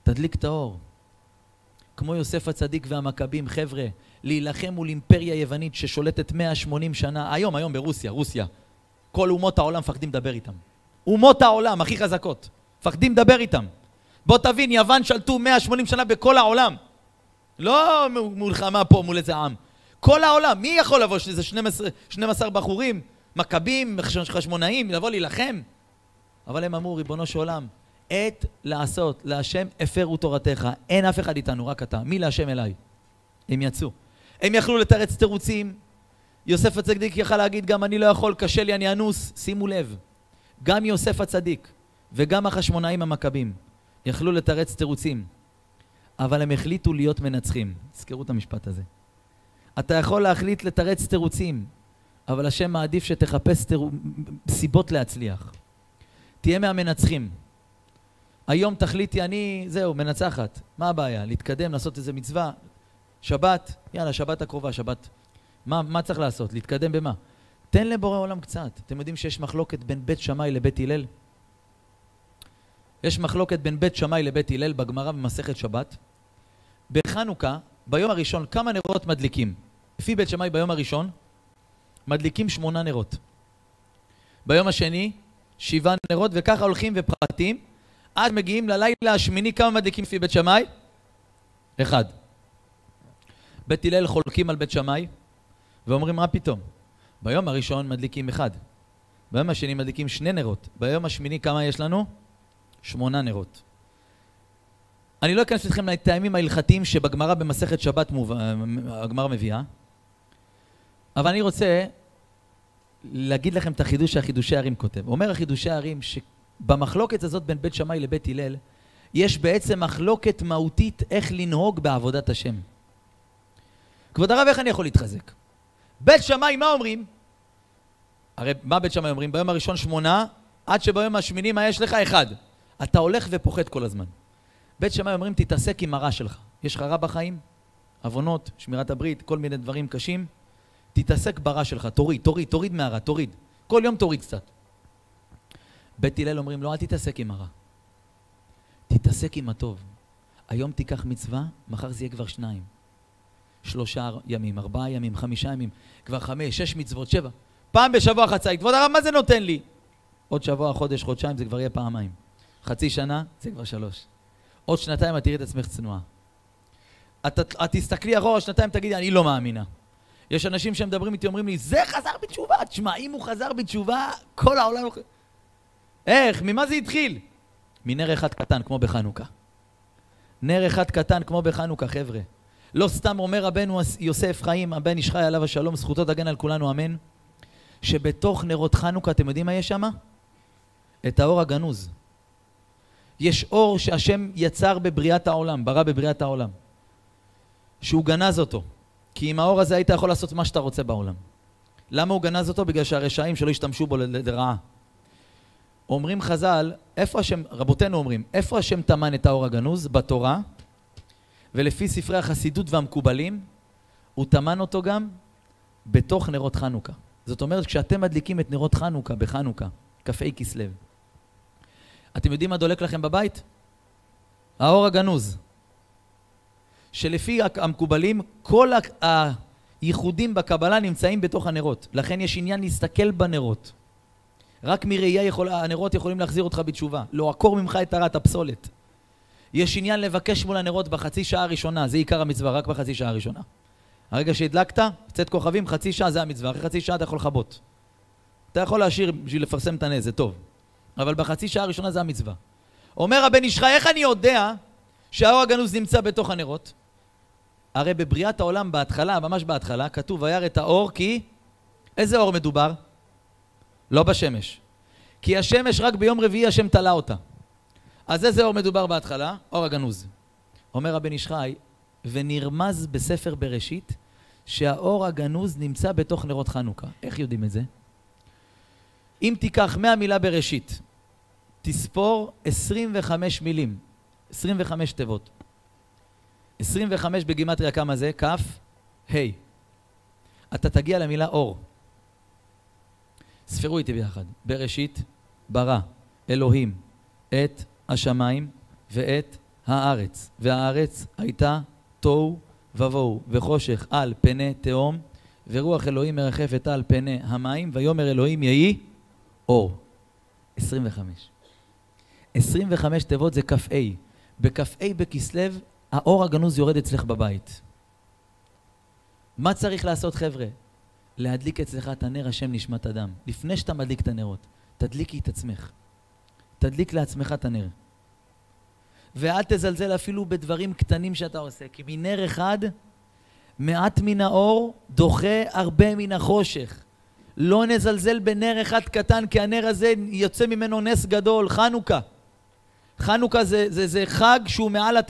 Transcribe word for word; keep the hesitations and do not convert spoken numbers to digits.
תדליק את האור. כמו יוסף הצדיק והמכבים, חבר'ה, להילחם מול אימפריה יוונית ששולטת מאה ושמונים שנה, היום, היום ברוסיה, רוסיה. כל אומות העולם מפחדים לדבר איתם. אומות העולם הכי חזקות, מפחדים לדבר איתם. בוא תבין, יוון שלטו מאה ושמונים שנה בכל העולם. לא מלחמה פה מול איזה עם. כל העולם, מי יכול לבוא שזה שנים עשר בחורים, מכבים, חשמונאים, לבוא להילחם? אבל הם אמרו, ריבונו של עולם, עת לעשות, להשם הפרו תורתך. אין אף אחד איתנו, רק אתה. מי להשם אליי? הם יצאו. הם יכלו לתרץ תירוצים. יוסף הצדיק יכל להגיד, גם אני לא יכול, קשה לי, אני אנוס. שימו לב, גם יוסף הצדיק וגם החשמונאים המכבים יכלו לתרץ תירוצים, אבל הם החליטו להיות מנצחים. תזכרו את המשפט הזה. אתה יכול להחליט לתרץ תירוצים, אבל השם מעדיף שתחפש תיר... סיבות להצליח. תהיה מהמנצחים. היום תחליטי, אני, זהו, מנצחת. מה הבעיה? להתקדם, לעשות איזה מצווה. שבת, יאללה, שבת הקרובה, שבת. מה, מה צריך לעשות? להתקדם במה? תן לבורא עולם קצת. אתם יודעים שיש מחלוקת בין בית שמאי לבית הלל? יש מחלוקת בין בית שמאי לבית הלל בגמרא במסכת שבת. בחנוכה, ביום הראשון, כמה נרות מדליקים? לפי בית שמאי ביום הראשון, מדליקים שמונה נרות. ביום השני, שבעה נרות, וככה הולכים ופרטים. עד מגיעים ללילה השמיני, כמה מדליקים לפי בית שמאי? אחד. בית הלל חולקים על בית שמאי, ואומרים, מה פתאום? ביום הראשון מדליקים אחד. ביום השני מדליקים שני נרות. ביום השמיני כמה יש לנו? שמונה נרות. אני לא אכנס אתכם לטעמים ההלכתיים שבגמרא במסכת שבת הגמרא מביאה, אבל אני רוצה להגיד לכם את החידוש שהחידושי הערים כותב. אומר החידושי הערים שבמחלוקת הזאת בין בית שמאי לבית הלל, יש בעצם מחלוקת מהותית איך לנהוג בעבודת השם. כבוד הרב, איך אני יכול להתחזק? בית שמאי, מה אומרים? הרי מה בית שמאי אומרים? ביום הראשון שמונה, עד שביום השמיני מה יש לך? אחד. אתה הולך ופוחד כל הזמן. בית שמאי אומרים, תתעסק עם הרע שלך. יש לך רע בחיים? עוונות, שמירת הברית, כל מיני דברים קשים. תתעסק ברע שלך, תוריד, תוריד, תוריד מהרע, תוריד. כל יום תוריד קצת. בית הלל אומרים, לא, אל תתעסק עם הרע. תתעסק עם הטוב. היום תיקח מצווה, מחר זה יהיה כבר שניים. שלושה ימים, ארבעה ימים, חמישה ימים, כבר חמש, שש מצוות, שבע. פעם בשבוע חצאי. כבוד הרב, מה זה נותן לי? עוד שבוע, חודש, חודשיים, זה כבר יהיה פעמיים. חצי שנה, זה כבר שלוש. עוד שנתיים, את תראי את עצמך צנועה. את, את, את תסתכלי אחורה, שנתיים תגידי, אני לא מאמינה. יש אנשים שמדברים איתי, אומרים לי, זה חזר בתשובה. תשמע, אם הוא חזר בתשובה, כל העולם... איך? ממה זה התחיל? מנר אחד קטן, כמו בחנוכה. נר אחד קטן, כמו בחנוכה, חבר'ה. לא סתם אומר רבנו יוסף חיים, הבן איש חי עליו השלום, זכותו תגן על כולנו, אמן. שבתוך נרות חנוכה, אתם יודעים מה יש שם? את האור הגנוז. יש אור שהשם יצר בבריאת העולם, ברא בבריאת העולם. שהוא גנז אותו. כי עם האור הזה היית יכול לעשות מה שאתה רוצה בעולם. למה הוא גנז אותו? בגלל שהרשעים שלא השתמשו בו לרעה. אומרים חז"ל, איפה השם, רבותינו אומרים, איפה השם תמן את האור הגנוז? בתורה. ולפי ספרי החסידות והמקובלים, הוא תמן אותו גם בתוך נרות חנוכה. זאת אומרת, כשאתם מדליקים את נרות חנוכה בחנוכה, קפאי כסלו, אתם יודעים מה דולק לכם בבית? האור הגנוז. שלפי המקובלים, כל הייחודים בקבלה נמצאים בתוך הנרות. לכן יש עניין להסתכל בנרות. רק מראייה יכול, הנרות יכולים להחזיר אותך בתשובה. לא עקור ממך את הרע, את הפסולת. יש עניין לבקש מול הנרות בחצי שעה הראשונה. זה עיקר המצווה, רק בחצי שעה הראשונה. הרגע שהדלקת, קצת כוכבים, חצי שעה זה המצווה. אחרי חצי שעה אתה יכול לחבות. אתה יכול להשאיר בשביל לפרסם את הנס, זה טוב. אבל בחצי שעה הראשונה זה המצווה. אומר הבן איש חי, איך אני יודע שהאור הגנוז נמצא בתוך הנרות? הרי בבריאת העולם בהתחלה, ממש בהתחלה, כתוב וירא את האור כי... איזה אור מדובר? לא בשמש. כי השמש רק ביום רביעי השם תלה אותה. אז איזה אור מדובר בהתחלה? אור הגנוז. אומר הבן איש חי, ונרמז בספר בראשית שהאור הגנוז נמצא בתוך נרות חנוכה. איך יודעים את זה? אם תיקח מאה מילה בראשית, תספור עשרים וחמש מילים, עשרים וחמש תיבות. עשרים וחמש בגימטריה כמה זה? כף, ה'. אתה תגיע למילה אור. ספרו איתי ביחד. בראשית ברא אלוהים את השמיים ואת הארץ, והארץ הייתה תוהו ובוהו, וחושך על פני תהום, ורוח אלוהים מרחפת על פני המים, ויאמר אלוהים יהי אור. עשרים וחמש. עשרים וחמש תיבות זה כ"ה. בכ"ה בכסלו, האור הגנוז יורד אצלך בבית. מה צריך לעשות, חבר'ה? להדליק אצלך את הנר השם נשמת אדם. לפני שאתה מדליק את הנרות, תדליקי את עצמך. תדליק לעצמך את הנר. ואל תזלזל אפילו בדברים קטנים שאתה עושה, כי מנר אחד, מעט מן האור דוחה הרבה מן החושך. לא נזלזל בנר אחד קטן, כי הנר הזה יוצא ממנו נס גדול, חנוכה. חנוכה זה, זה, זה חג שהוא מעל